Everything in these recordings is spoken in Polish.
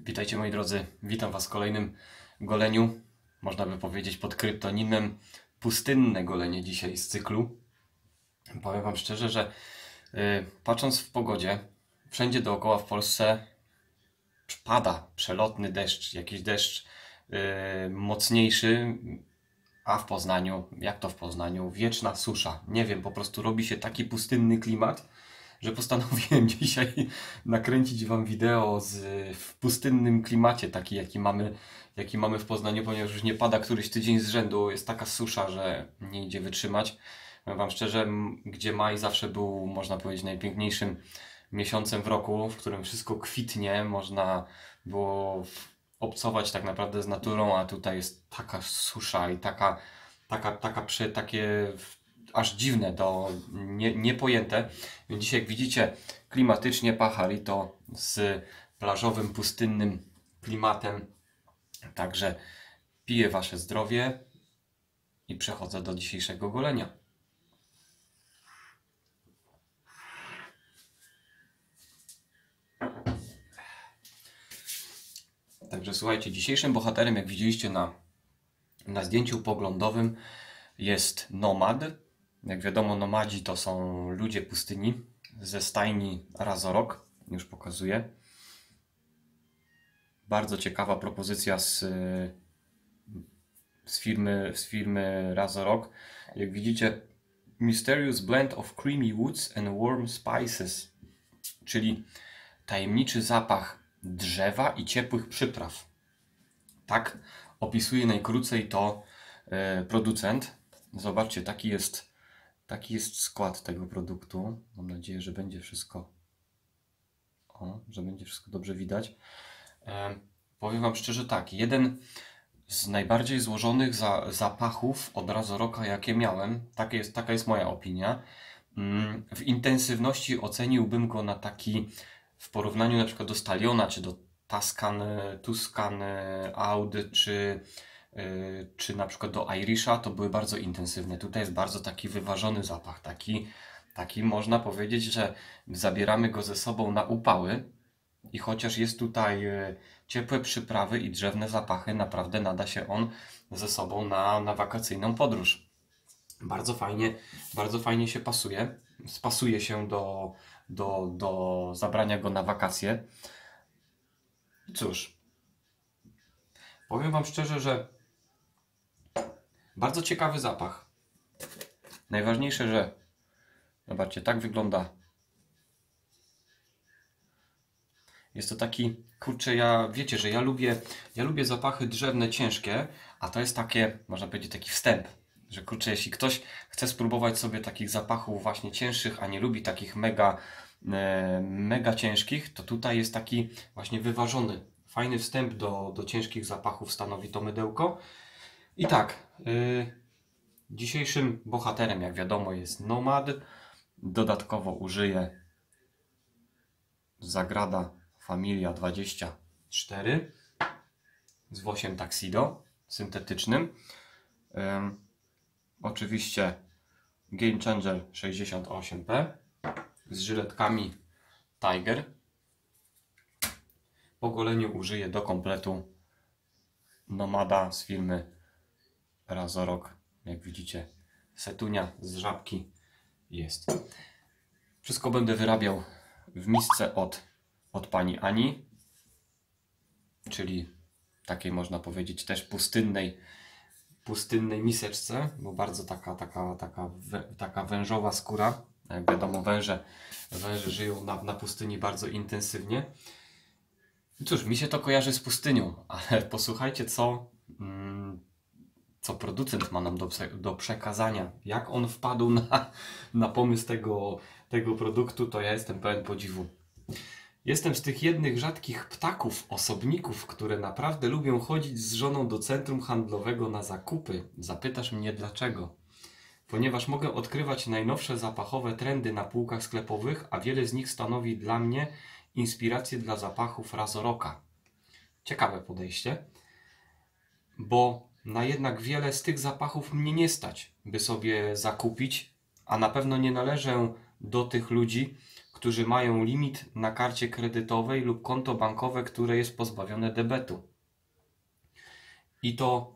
Witajcie moi drodzy, witam Was w kolejnym goleniu, można by powiedzieć pod kryptonimem pustynne golenie dzisiaj z cyklu. Powiem Wam szczerze, że patrząc w pogodzie, wszędzie dookoła w Polsce pada przelotny deszcz, jakiś deszcz mocniejszy, a w Poznaniu, jak to w Poznaniu, wieczna susza. Nie wiem, po prostu robi się taki pustynny klimat, że postanowiłem dzisiaj nakręcić Wam wideo w pustynnym klimacie, taki jaki mamy w Poznaniu, ponieważ już nie pada któryś tydzień z rzędu, jest taka susza, że nie idzie wytrzymać. Powiem Wam szczerze, gdzie maj zawsze był, można powiedzieć, najpiękniejszym miesiącem w roku, w którym wszystko kwitnie, można było obcować tak naprawdę z naturą, a tutaj jest taka susza i takie aż dziwne, niepojęte. Więc dzisiaj, jak widzicie, klimatycznie Pacharito z plażowym, pustynnym klimatem. Także piję Wasze zdrowie i przechodzę do dzisiejszego golenia. Także słuchajcie, dzisiejszym bohaterem, jak widzieliście na zdjęciu poglądowym, jest nomad. Jak wiadomo, nomadzi to są ludzie pustyni ze stajni Razorok. Już pokazuję. Bardzo ciekawa propozycja z firmy Razorok. Jak widzicie, Mysterious Blend of Creamy Woods and Warm Spices, czyli tajemniczy zapach drzewa i ciepłych przypraw. Tak opisuje najkrócej to producent. Zobaczcie, taki jest skład tego produktu. Mam nadzieję, że będzie wszystko dobrze widać. Powiem Wam szczerze tak, jeden z najbardziej złożonych zapachów od Razoroka, jakie miałem, taka jest moja opinia. W intensywności oceniłbym go na taki, w porównaniu na przykład do Stalliona, czy do Tuscan Oud, czy na przykład do Irisha, to były bardzo intensywne. Tutaj jest bardzo taki wyważony zapach, taki można powiedzieć, że zabieramy go ze sobą na upały i chociaż jest tutaj ciepłe przyprawy i drzewne zapachy, naprawdę nada się on ze sobą na wakacyjną podróż. Bardzo fajnie się pasuje. Spasuje się do zabrania go na wakacje. Cóż, powiem Wam szczerze, że bardzo ciekawy zapach. Najważniejsze, że zobaczcie, tak wygląda. Jest to taki, kurczę, wiecie, że ja lubię zapachy drzewne ciężkie, a to jest takie, można powiedzieć, taki wstęp, że kurczę, jeśli ktoś chce spróbować sobie takich zapachów właśnie cięższych, a nie lubi takich mega ciężkich, to tutaj jest taki właśnie wyważony, fajny wstęp do ciężkich zapachów stanowi to mydełko. I tak, dzisiejszym bohaterem, jak wiadomo, jest Nomad. Dodatkowo użyję Zagrada Familia 24 z włosiem Tuxedo syntetycznym. Oczywiście Game Changer 68P z żyletkami Tiger. Po goleniu użyję do kompletu Nomada z firmy Razorok. Jak widzicie, setunia z żabki jest. Wszystko będę wyrabiał w misce od pani Ani, czyli takiej, można powiedzieć, też pustynnej miseczce, bo bardzo taka wężowa skóra. Jak wiadomo, węże żyją na pustyni bardzo intensywnie. Cóż, mi się to kojarzy z pustynią, ale posłuchajcie, co producent ma nam do przekazania. Jak on wpadł na pomysł tego produktu, to ja jestem pełen podziwu. Jestem z tych jednych rzadkich ptaków, osobników, które naprawdę lubią chodzić z żoną do centrum handlowego na zakupy. Zapytasz mnie dlaczego? Ponieważ mogę odkrywać najnowsze zapachowe trendy na półkach sklepowych, a wiele z nich stanowi dla mnie inspirację dla zapachów Razoroka. Ciekawe podejście, bo na jednak wiele z tych zapachów mnie nie stać, by sobie zakupić, a na pewno nie należę do tych ludzi, którzy mają limit na karcie kredytowej lub konto bankowe, które jest pozbawione debetu. I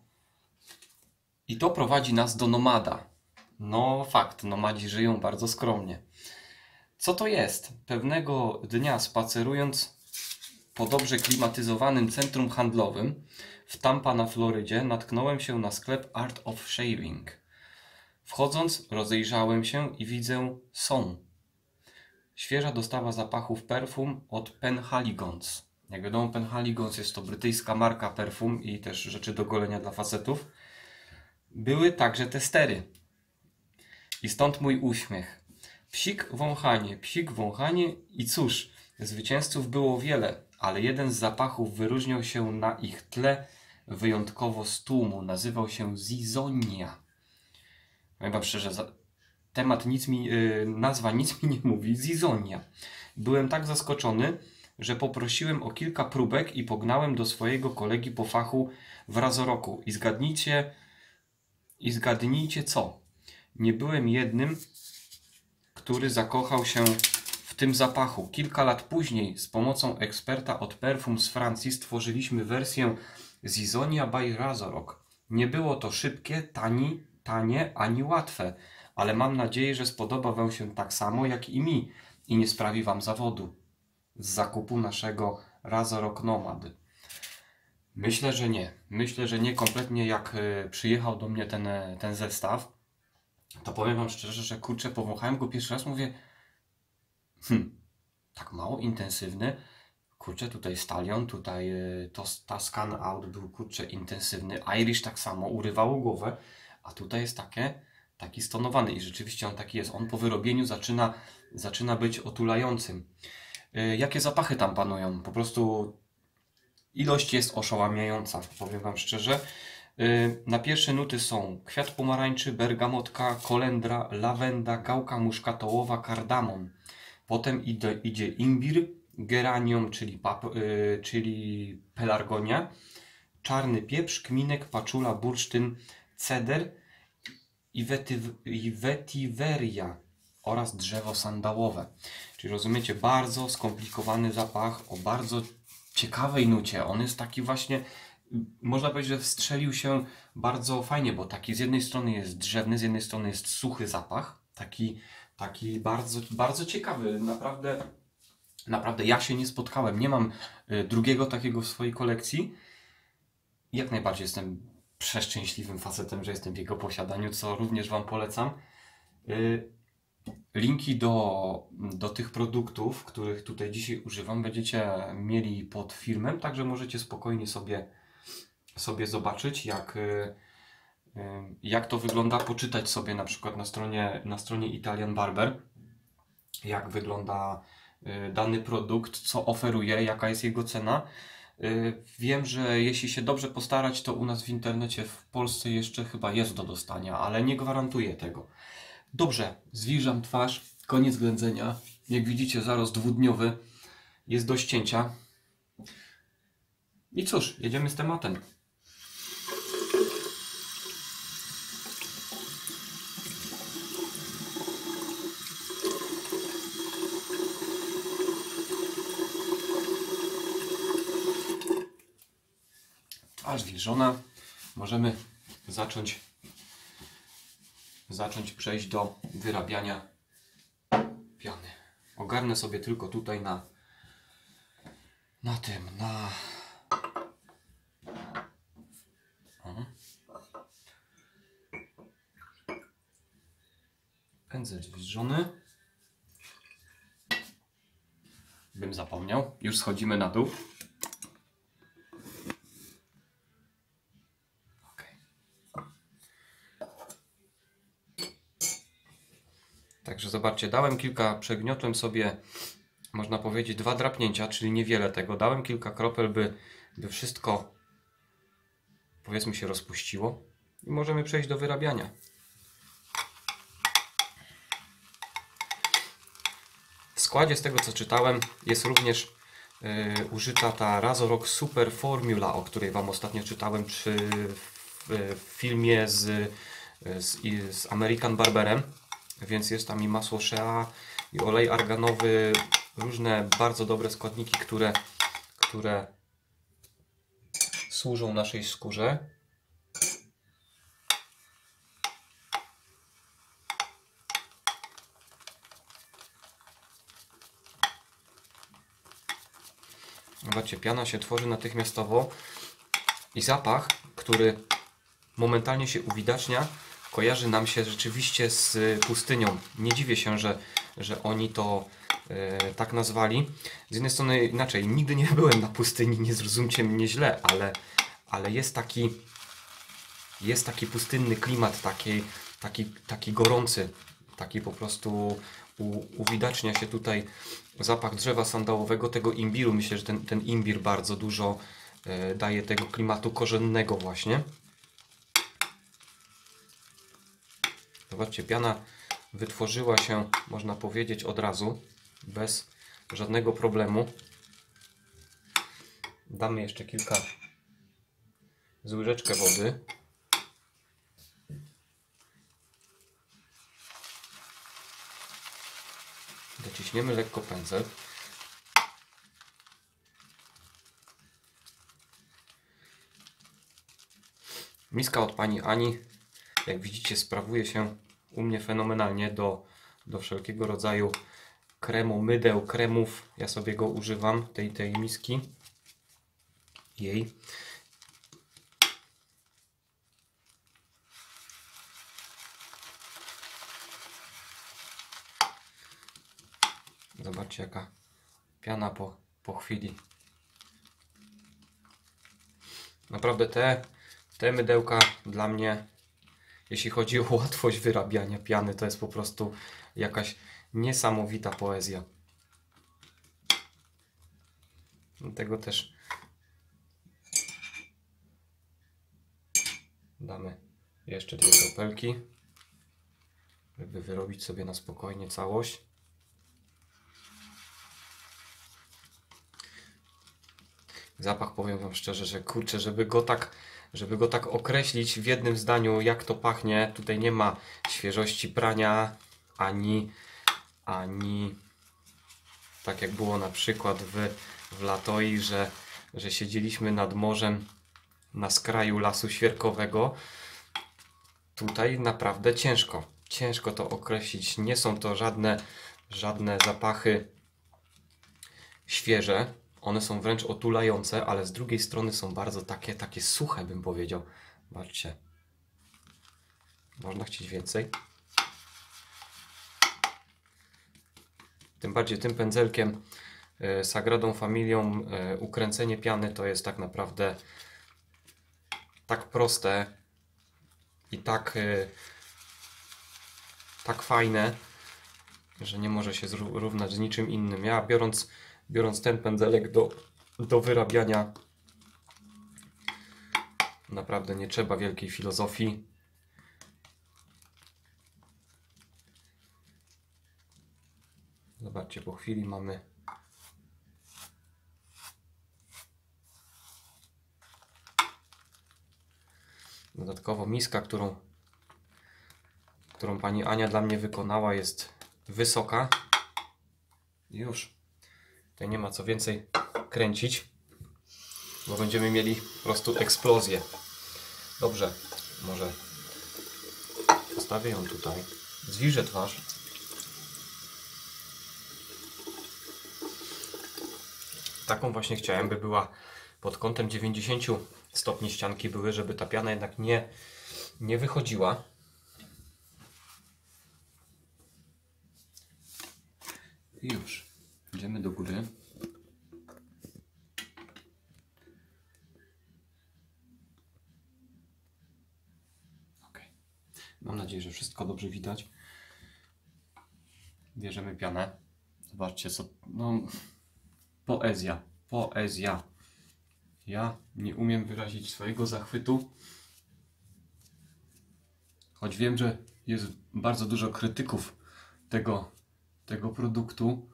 to prowadzi nas do nomada. No fakt, nomadzi żyją bardzo skromnie. Co to jest? Pewnego dnia spacerując po dobrze klimatyzowanym centrum handlowym w Tampa na Florydzie natknąłem się na sklep Art of Shaving. Wchodząc rozejrzałem się i widzę świeża dostawa zapachów perfum od Penhaligon's. Jak wiadomo, Penhaligon's jest to brytyjska marka perfum i też rzeczy do golenia dla facetów. Były także testery. I stąd mój uśmiech. Psik wąchanie i cóż, zwycięzców było wiele, ale jeden z zapachów wyróżniał się na ich tle wyjątkowo z tłumu. Nazywał się Zizonia. Powiem wam szczerze, nazwa nic mi nie mówi. Zizonia. Byłem tak zaskoczony, że poprosiłem o kilka próbek i pognałem do swojego kolegi po fachu w Razoroku. I zgadnijcie co? Nie byłem jednym, który zakochał się w tym zapachu. Kilka lat później z pomocą eksperta od perfum z Francji stworzyliśmy wersję Zizonia by Razorok. Nie było to szybkie, tanie ani łatwe, ale mam nadzieję, że spodoba wam się tak samo jak i mi i nie sprawi wam zawodu z zakupu naszego Razorok Nomad. Myślę, że nie. Myślę, że nie kompletnie. Jak przyjechał do mnie ten zestaw, to powiem wam szczerze, że kurczę, powąchałem go pierwszy raz, mówię tak mało intensywny. Kurczę, tutaj Stallion, tutaj Tuscan Out był kurczę intensywny. Irish tak samo, urywało głowę, a tutaj jest taki stonowany i rzeczywiście on taki jest. On po wyrobieniu zaczyna być otulającym. Jakie zapachy tam panują? Po prostu ilość jest oszałamiająca, powiem wam szczerze. Na pierwsze nuty są kwiat pomarańczy, bergamotka, kolendra, lawenda, gałka muszkatołowa, kardamon. Potem idzie imbir, geranium, czyli pelargonia, czarny pieprz, kminek, paczula, bursztyn, ceder i vetiveria oraz drzewo sandałowe. Czyli rozumiecie, bardzo skomplikowany zapach o bardzo ciekawej nucie. On jest taki właśnie, można powiedzieć, że wstrzelił się bardzo fajnie, bo taki z jednej strony jest drzewny, z jednej strony jest suchy zapach. Taki bardzo, bardzo ciekawy. Naprawdę ja się nie spotkałem. Nie mam drugiego takiego w swojej kolekcji. Jak najbardziej jestem przeszczęśliwym facetem, że jestem w jego posiadaniu, co również wam polecam. Linki do tych produktów, których tutaj dzisiaj używam, będziecie mieli pod filmem, także możecie spokojnie sobie zobaczyć, jak to wygląda, poczytać sobie na przykład na stronie Italian Barber, jak wygląda dany produkt, co oferuje, jaka jest jego cena. Wiem, że jeśli się dobrze postarać, to u nas w internecie w Polsce jeszcze chyba jest do dostania, ale nie gwarantuję tego. Dobrze, zwilżam twarz, koniec ględzenia. Jak widzicie, zarost dwudniowy jest do ścięcia. I cóż, jedziemy z tematem. Twarz wilżona. Możemy przejść do wyrabiania piany. Ogarnę sobie tylko tutaj pędzel wilżony. Bym zapomniał. Już schodzimy na dół. Także zobaczcie, przegniotłem sobie, można powiedzieć, 2 drapnięcia, czyli niewiele tego. Dałem kilka kropel, by wszystko, powiedzmy, się rozpuściło. I możemy przejść do wyrabiania. W składzie, z tego co czytałem, jest również użyta ta Razorok Super Formula, o której wam ostatnio czytałem w filmie z American Barberem. więc jest tam i masło shea, i olej arganowy, różne bardzo dobre składniki, które służą naszej skórze. Zobaczcie, piana się tworzy natychmiastowo i zapach, który momentalnie się uwidacznia, kojarzy nam się rzeczywiście z pustynią. Nie dziwię się, że oni to tak nazwali. Z jednej strony inaczej, nigdy nie byłem na pustyni, nie zrozumcie mnie źle, ale jest taki pustynny klimat, taki gorący, taki po prostu uwidacznia się tutaj zapach drzewa sandałowego, tego imbiru. Myślę, że ten imbir bardzo dużo daje tego klimatu korzennego właśnie. Zobaczcie, piana wytworzyła się, można powiedzieć, od razu, bez żadnego problemu. Damy jeszcze z łyżeczkę wody. Dociśniemy lekko pędzel. Miska od pani Ani, jak widzicie, sprawuje się u mnie fenomenalnie do wszelkiego rodzaju kremu, mydeł, kremów. Ja sobie go używam, tej miski. Jej. Zobaczcie, jaka piana po chwili. Naprawdę te mydełka dla mnie, jeśli chodzi o łatwość wyrabiania piany, to jest po prostu jakaś niesamowita poezja. Dlatego też damy jeszcze 2 kropelki, żeby wyrobić sobie na spokojnie całość. Zapach, powiem wam szczerze, że kurczę, żeby go tak określić w jednym zdaniu, jak to pachnie, tutaj nie ma świeżości prania, ani tak jak było na przykład w Latoi, że siedzieliśmy nad morzem na skraju lasu świerkowego. Tutaj naprawdę ciężko to określić. Nie są to żadne zapachy świeże. One są wręcz otulające, ale z drugiej strony są bardzo takie suche, bym powiedział. Zobaczcie. Można chcieć więcej. Tym bardziej tym pędzelkiem Sagradą Familią ukręcenie piany to jest tak naprawdę tak proste i tak fajne, że nie może się zrównać z niczym innym. Ja biorąc ten pędzelek do wyrabiania, naprawdę nie trzeba wielkiej filozofii. Zobaczcie, po chwili mamy dodatkowo miska, którą pani Ania dla mnie wykonała, jest wysoka. Już. Tutaj nie ma co więcej kręcić, bo będziemy mieli po prostu eksplozję. Dobrze, może postawię ją tutaj. Zwilżę twarz. Taką właśnie chciałem, by była pod kątem 90 stopni ścianki były, żeby ta piana jednak nie wychodziła. I już. Idziemy do góry. Ok. Mam nadzieję, że wszystko dobrze widać. Bierzemy pianę. Zobaczcie, co... No, poezja. Ja nie umiem wyrazić swojego zachwytu. Choć wiem, że jest bardzo dużo krytyków tego produktu.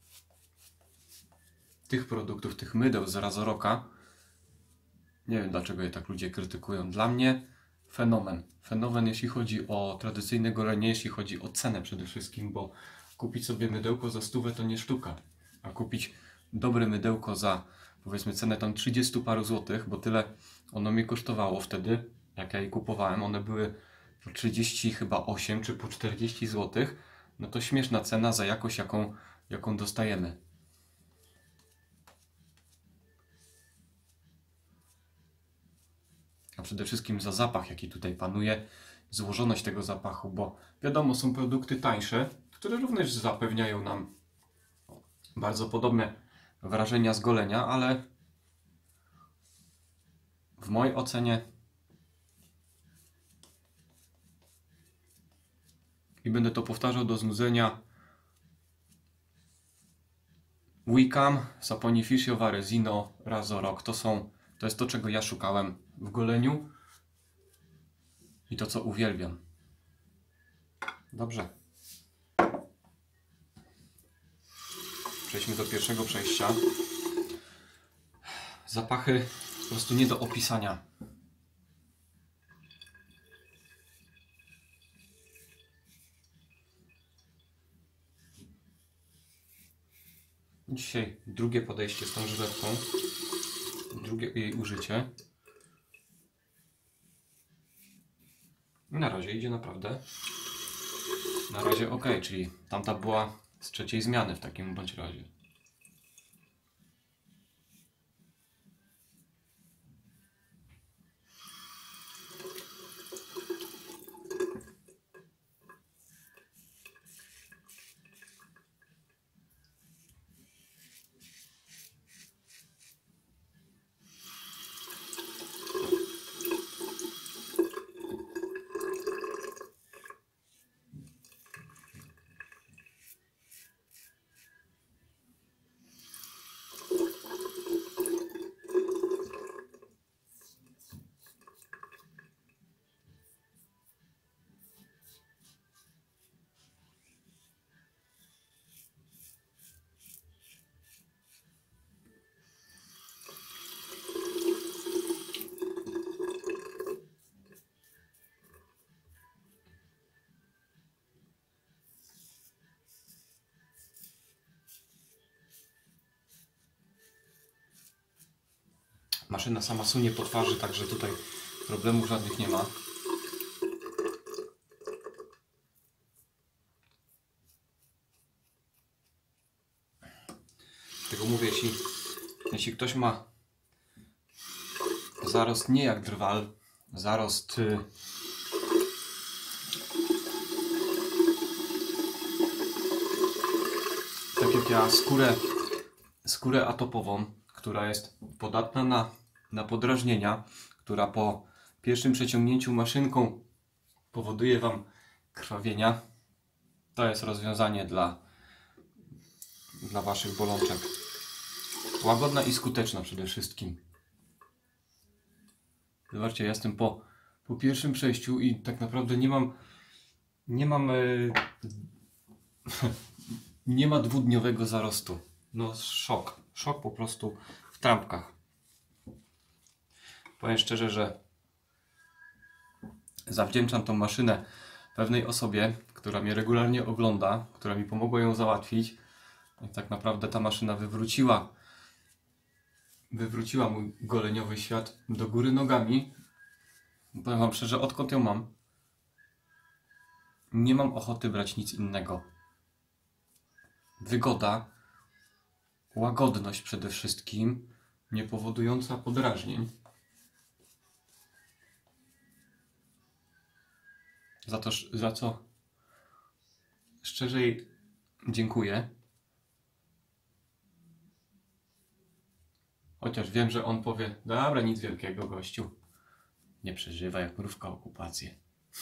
Tych produktów, tych mydeł z Razoroka. Nie wiem, dlaczego je tak ludzie krytykują. Dla mnie fenomen. Fenomen, jeśli chodzi o tradycyjne golenie, jeśli chodzi o cenę przede wszystkim, bo kupić sobie mydełko za 100 to nie sztuka, a kupić dobre mydełko za, powiedzmy, cenę tam 30 paru złotych, bo tyle ono mnie kosztowało wtedy, jak ja je kupowałem, one były po 30 chyba 8 czy po 40 złotych, no to śmieszna cena za jakość, jaką dostajemy. A przede wszystkim za zapach, jaki tutaj panuje, złożoność tego zapachu, bo wiadomo, są produkty tańsze, które również zapewniają nam bardzo podobne wrażenia z golenia, ale w mojej ocenie i będę to powtarzał do znudzenia, Wicam, Saponificio Varesino, Razorok to jest to, czego ja szukałem w goleniu i to, co uwielbiam. Dobrze. Przejdźmy do pierwszego przejścia. Zapachy po prostu nie do opisania. Dzisiaj drugie podejście z tą żyletką, drugie jej użycie. Na razie idzie naprawdę. Na razie ok, czyli tamta była z trzeciej zmiany w takim bądź razie. Maszyna sama sunie po twarzy, także tutaj problemów żadnych nie ma. Dlatego mówię, jeśli ktoś ma zarost nie jak drwal, zarost tak jak ja, skórę atopową, która jest podatna na podrażnienia, która po pierwszym przeciągnięciu maszynką powoduje Wam krwawienia, to jest rozwiązanie dla Waszych bolączek. Łagodna i skuteczna przede wszystkim. Zobaczcie, ja jestem po pierwszym przejściu i tak naprawdę nie ma dwudniowego zarostu. No szok. Szok po prostu w trampkach. Powiem szczerze, że zawdzięczam tą maszynę pewnej osobie, która mnie regularnie ogląda, która mi pomogła ją załatwić. I tak naprawdę ta maszyna wywróciła mój goleniowy świat do góry nogami. Powiem Wam szczerze, odkąd ją mam, nie mam ochoty brać nic innego. Wygoda, łagodność przede wszystkim, nie powodująca podrażnień. Za co szczerze jej dziękuję. Chociaż wiem, że on powie, dobra, nic wielkiego, gościu. Nie przeżywa jak mrówka okupację.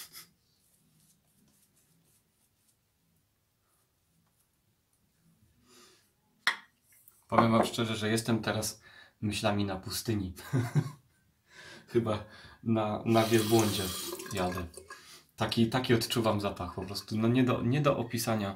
Powiem Wam szczerze, że jestem teraz myślami na pustyni. Chyba na wielbłądzie jadę. Taki odczuwam zapach po prostu. No nie do opisania.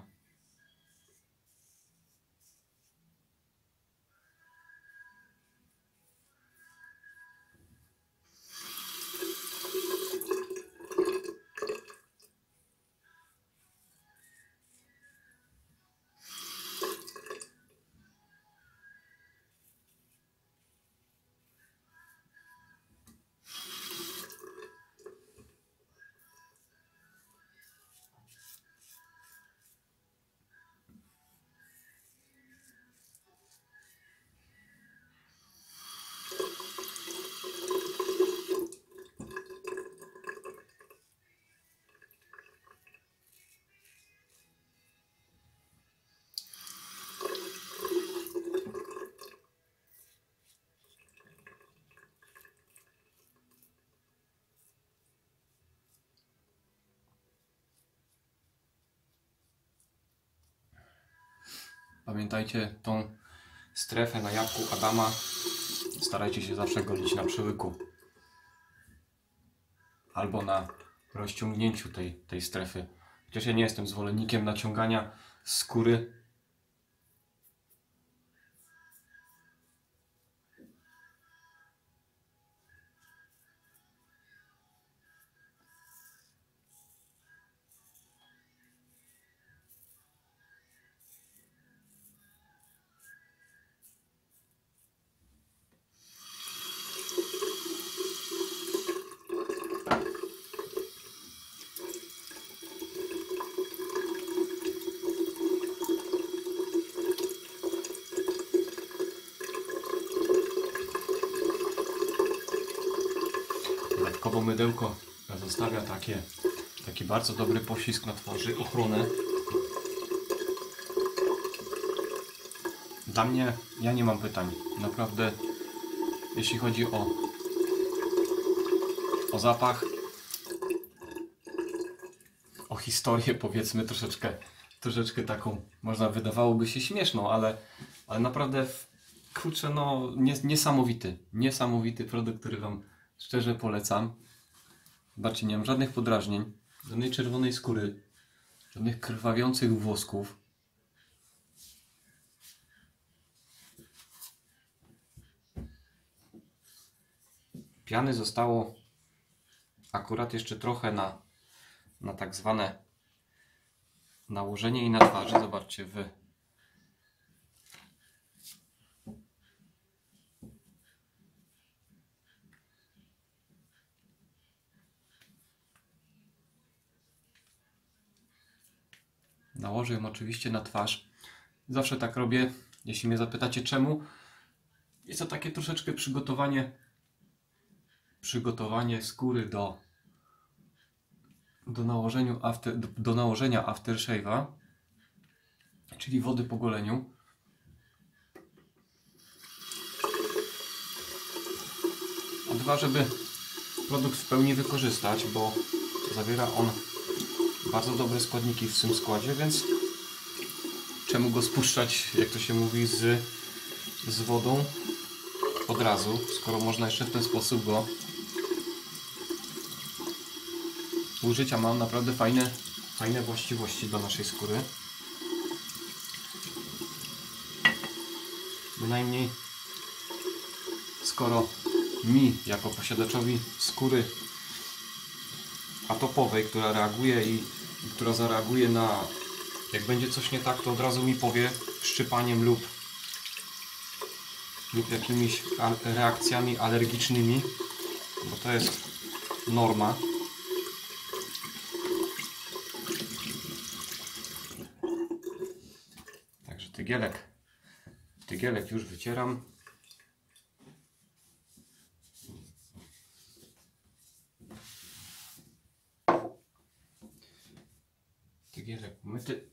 Pamiętajcie, tą strefę na jabłku Adama starajcie się zawsze golić na przełyku. Albo na rozciągnięciu tej strefy. Chociaż ja nie jestem zwolennikiem naciągania skóry. Dodatkowo mydełko zostawia taki bardzo dobry poślizg na twarzy, ochronę. Dla mnie, ja nie mam pytań. Naprawdę, jeśli chodzi o zapach, o historię, powiedzmy troszeczkę taką, można wydawałoby się śmieszną, ale naprawdę, kurczę, no niesamowity produkt, który Wam szczerze polecam. Zobaczcie, nie mam żadnych podrażnień, żadnej czerwonej skóry, żadnych krwawiących włosków. Piany zostało akurat jeszcze trochę na tak zwane nałożenie jej na twarzy. Zobaczcie wy. Nałożę ją oczywiście na twarz. Zawsze tak robię. Jeśli mnie zapytacie czemu, jest to takie troszeczkę przygotowanie skóry do nałożenia aftershave'a, czyli wody po goleniu. A dwa, żeby produkt w pełni wykorzystać, bo zawiera on bardzo dobre składniki w swym składzie, więc czemu go spuszczać, jak to się mówi, z wodą od razu, skoro można jeszcze w ten sposób go użyć, a mam naprawdę fajne właściwości dla naszej skóry. Bynajmniej skoro mi, jako posiadaczowi skóry atopowej, która reaguje i która zareaguje na, jak będzie coś nie tak, to od razu mi powie szczypaniem lub jakimiś reakcjami alergicznymi, bo to jest norma. Także tygielek już wycieram. Tygielek umyty.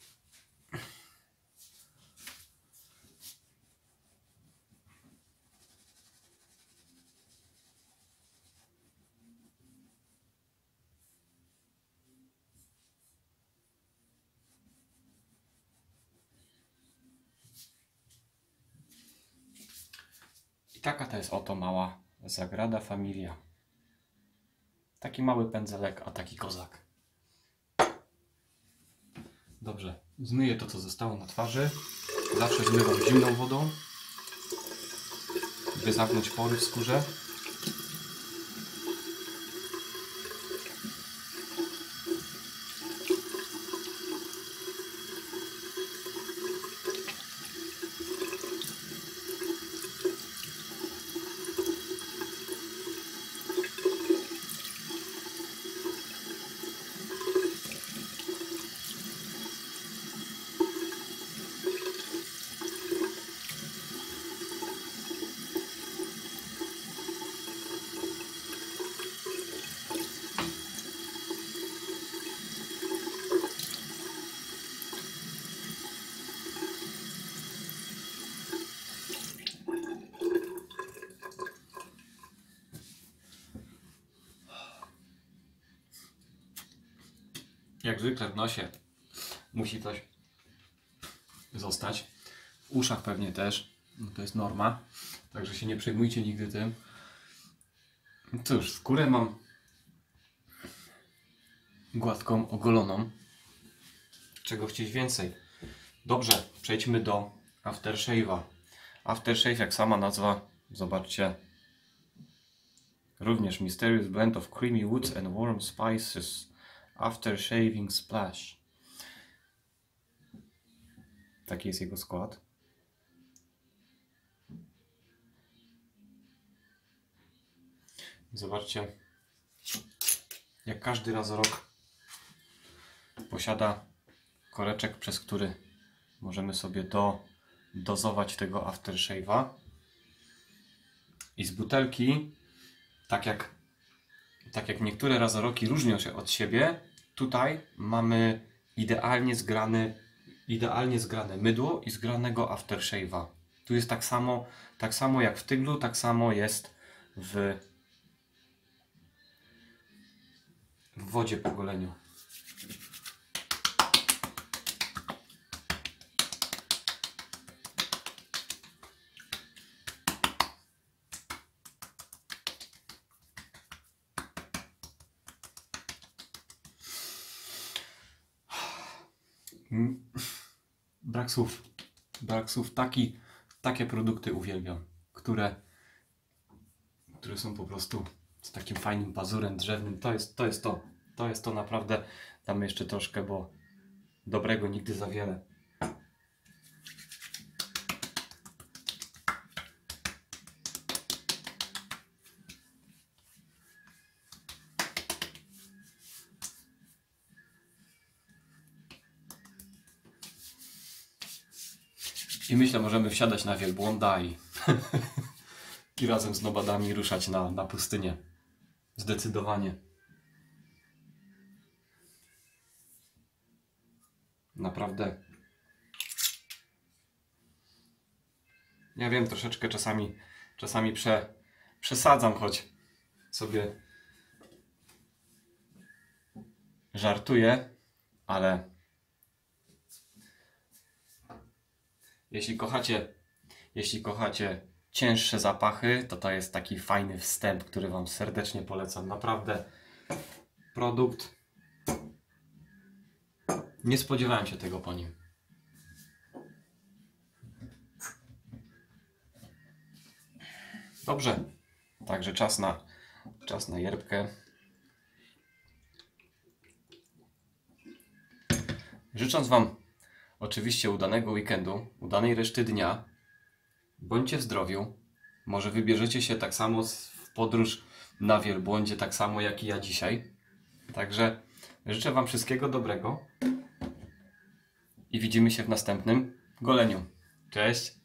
I taka to jest oto mała Sagrada Familia. Taki mały pędzelek, a taki kozak. Dobrze, zmyję to, co zostało na twarzy. Zawsze zmywam zimną wodą, by zamknąć pory w skórze. Jak zwykle w nosie musi coś zostać. w uszach pewnie też. No to jest norma. Także się nie przejmujcie nigdy tym. Cóż, skórę mam gładką, ogoloną. Czego chcieć więcej? Dobrze, przejdźmy do aftershave'a. Aftershave, jak sama nazwa, zobaczcie. Również Mysterious Blend of Creamy Woods and Warm Spices. After Shaving Splash. Taki jest jego skład. Zobaczcie, jak każdy razorok posiada koreczek, przez który możemy sobie dozować tego aftershave'a. I z butelki, tak jak niektóre razoroki różnią się od siebie, tutaj mamy idealnie zgrane mydło i zgranego aftershave'a. Tu jest tak samo jak w tyglu, tak samo jest w wodzie po goleniu. Brak słów. Brak słów. Takie produkty uwielbiam, które są po prostu z takim fajnym pazurem drzewnym. To jest to naprawdę. Damy jeszcze troszkę, bo dobrego nigdy za wiele. I myślę, możemy wsiadać na wielbłąda i razem z nomadami ruszać na pustynię. Zdecydowanie. Naprawdę. Ja wiem, troszeczkę czasami przesadzam, choć sobie żartuję, ale jeśli kochacie cięższe zapachy, to jest taki fajny wstęp, który Wam serdecznie polecam. Naprawdę produkt. Nie spodziewałem się tego po nim. Dobrze. Także czas na yerbkę. Życząc Wam oczywiście udanego weekendu, udanej reszty dnia. Bądźcie w zdrowiu. Może wybierzecie się tak samo w podróż na wielbłądzie, tak samo jak i ja dzisiaj. Także życzę Wam wszystkiego dobrego i widzimy się w następnym goleniu. Cześć!